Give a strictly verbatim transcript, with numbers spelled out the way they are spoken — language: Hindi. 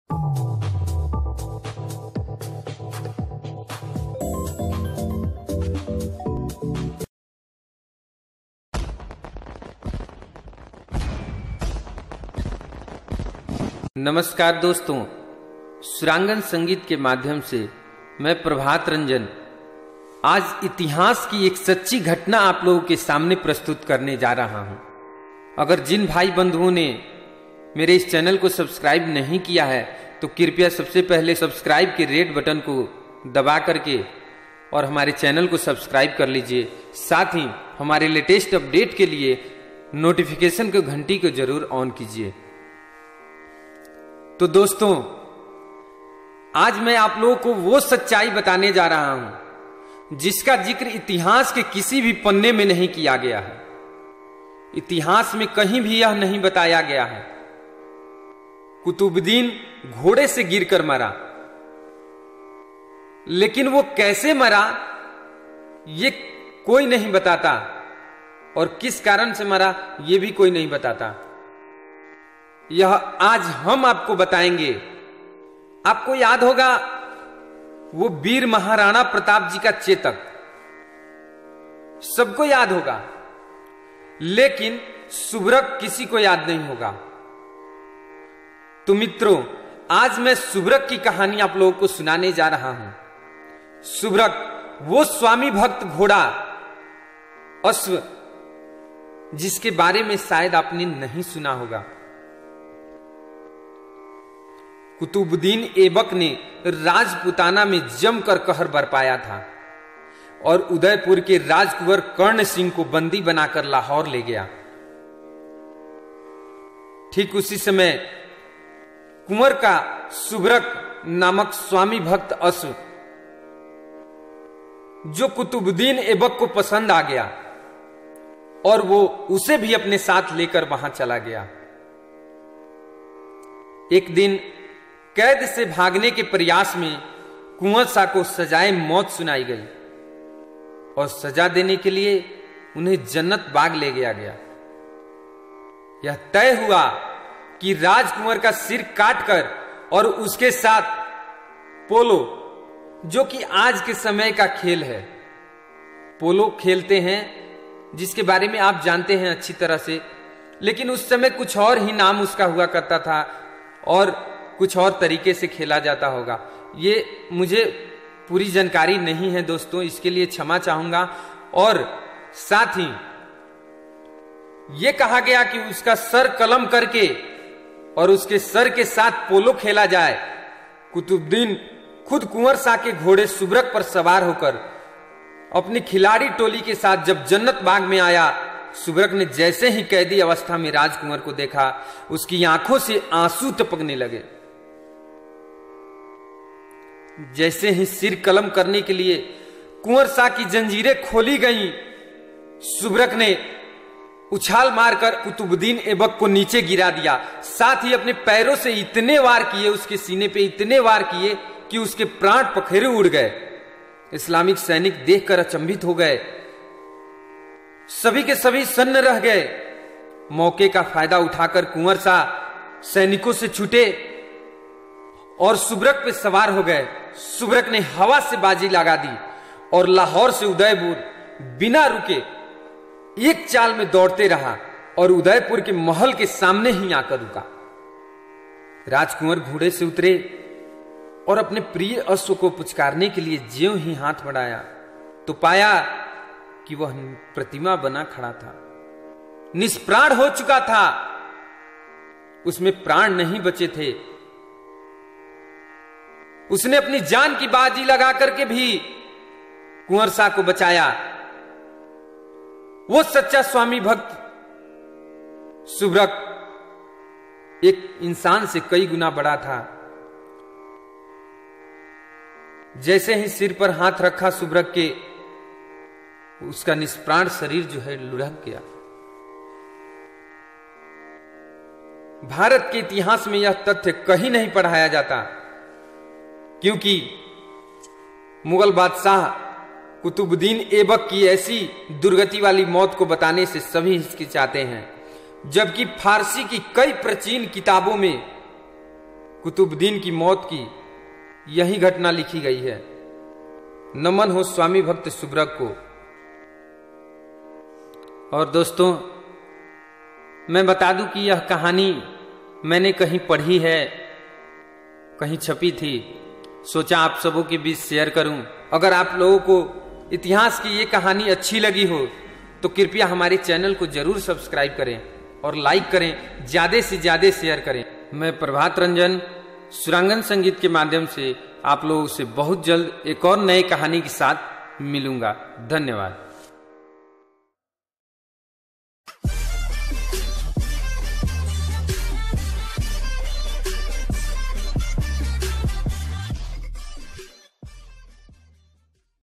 नमस्कार दोस्तों, सुरांगन संगीत के माध्यम से मैं प्रभात रंजन आज इतिहास की एक सच्ची घटना आप लोगों के सामने प्रस्तुत करने जा रहा हूं। अगर जिन भाई बंधुओं ने मेरे इस चैनल को सब्सक्राइब नहीं किया है तो कृपया सबसे पहले सब्सक्राइब के रेड बटन को दबा करके और हमारे चैनल को सब्सक्राइब कर लीजिए। साथ ही हमारे लेटेस्ट अपडेट के लिए नोटिफिकेशन की घंटी को जरूर ऑन कीजिए। तो दोस्तों, आज मैं आप लोगों को वो सच्चाई बताने जा रहा हूं जिसका जिक्र इतिहास के किसी भी पन्ने में नहीं किया गया है। इतिहास में कहीं भी यह नहीं बताया गया है कुतुबुद्दीन घोड़े से गिरकर मरा, लेकिन वो कैसे मरा ये कोई नहीं बताता, और किस कारण से मरा ये भी कोई नहीं बताता। यह आज हम आपको बताएंगे। आपको याद होगा वो वीर महाराणा प्रताप जी का चेतक, सबको याद होगा, लेकिन सुभ्रक किसी को याद नहीं होगा। तो मित्रों, आज मैं सुभ्रक की कहानी आप लोगों को सुनाने जा रहा हूं। सुभ्रक वो स्वामी भक्त घोड़ा अश्व जिसके बारे में शायद आपने नहीं सुना होगा। कुतुबुद्दीन ऐबक ने राजपुताना में जमकर कहर बरपाया था और उदयपुर के राजकुंवर कर्ण सिंह को बंदी बनाकर लाहौर ले गया। ठीक उसी समय कुंवर का सुभ्रक नामक स्वामी भक्त अश्व, जो कुतुबुद्दीन ऐबक को पसंद आ गया और वो उसे भी अपने साथ लेकर वहां चला गया। एक दिन कैद से भागने के प्रयास में कुंवर शाह को सजाए मौत सुनाई गई और सजा देने के लिए उन्हें जन्नत बाग ले गया गया। यह तय हुआ कि राजकुंवर का सिर काटकर और उसके साथ पोलो, जो कि आज के समय का खेल है, पोलो खेलते हैं, जिसके बारे में आप जानते हैं अच्छी तरह से, लेकिन उस समय कुछ और ही नाम उसका हुआ करता था और कुछ और तरीके से खेला जाता होगा। ये मुझे पूरी जानकारी नहीं है दोस्तों, इसके लिए क्षमा चाहूंगा। और साथ ही ये कहा गया कि उसका सर कलम करके और उसके सर के साथ पोलो खेला जाए। कुतुबुद्दीन खुद कुंवर शाह के घोड़े सुभ्रक पर सवार होकर अपनी खिलाड़ी टोली के साथ जब जन्नत बाग में आया, सुभ्रक ने जैसे ही कैदी अवस्था में राजकुंवर को देखा, उसकी आंखों से आंसू टपकने लगे। जैसे ही सिर कलम करने के लिए कुंवर शाह की जंजीरें खोली गईं, सुभ्रक ने उछाल मारकर कुतुबुद्दीन ऐबक को नीचे गिरा दिया। साथ ही अपने पैरों से इतने वार किए, उसके सीने पे इतने वार किए कि उसके प्राण पखेरु उड़ गए। इस्लामिक सैनिक देखकर अचंभित हो गए, सभी के सभी सन्न रह गए। मौके का फायदा उठाकर कुंवर शाह सैनिकों से छूटे और सुभ्रक पे सवार हो गए। सुभ्रक ने हवा से बाजी लगा दी और लाहौर से उदयपुर बिना रुके एक चाल में दौड़ते रहा और उदयपुर के महल के सामने ही आकर रुका। राजकुंवर घोड़े से उतरे और अपने प्रिय अश्व को पुचकारने के लिए ज्यों ही हाथ बढ़ाया तो पाया कि वह प्रतिमा बना खड़ा था, निष्प्राण हो चुका था, उसमें प्राण नहीं बचे थे। उसने अपनी जान की बाजी लगा करके भी कुंवर शाह को बचाया। वो सच्चा स्वामी भक्त सुभ्रक एक इंसान से कई गुना बड़ा था। जैसे ही सिर पर हाथ रखा सुभ्रक के, उसका निष्प्राण शरीर जो है लुढ़क गया। भारत के इतिहास में यह तथ्य कहीं नहीं पढ़ाया जाता, क्योंकि मुगल बादशाह कुतुबुद्दीन ऐबक की ऐसी दुर्गति वाली मौत को बताने से सभी हिचकिचाते हैं, जबकि फारसी की कई प्राचीन किताबों में कुतुबुद्दीन की मौत की यही घटना लिखी गई है। नमन हो स्वामी भक्त सुब्रत को। और दोस्तों, मैं बता दूं कि यह कहानी मैंने कहीं पढ़ी है, कहीं छपी थी, सोचा आप सबों के बीच शेयर करूं। अगर आप लोगों को इतिहास की ये कहानी अच्छी लगी हो तो कृपया हमारे चैनल को जरूर सब्सक्राइब करें और लाइक करें, ज्यादा से ज्यादा शेयर करें। मैं प्रभात रंजन सुरांगन संगीत के माध्यम से आप लोगों से बहुत जल्द एक और नए कहानी के साथ मिलूंगा। धन्यवाद।